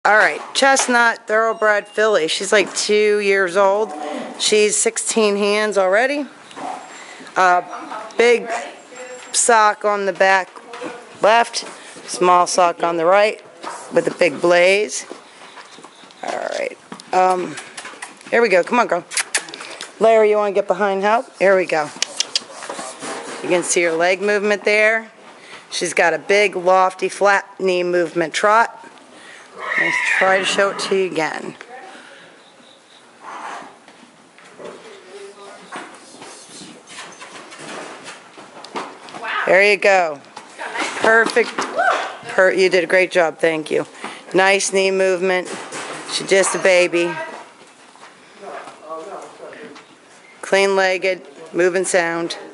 Alright, Chestnut Thoroughbred filly. She's like 2 years old. She's 16 hands already. Big sock on the back left, small sock on the right with a big blaze. Alright, here we go. Come on, girl. Larry, you want to get behind help? Here we go. You can see her leg movement there. She's got a big, lofty, flat knee movement trot. Let's try to show it to you again. Wow. There you go. Perfect. You did a great job. Thank you. Nice knee movement. She's just a baby. Clean-legged, moving sound.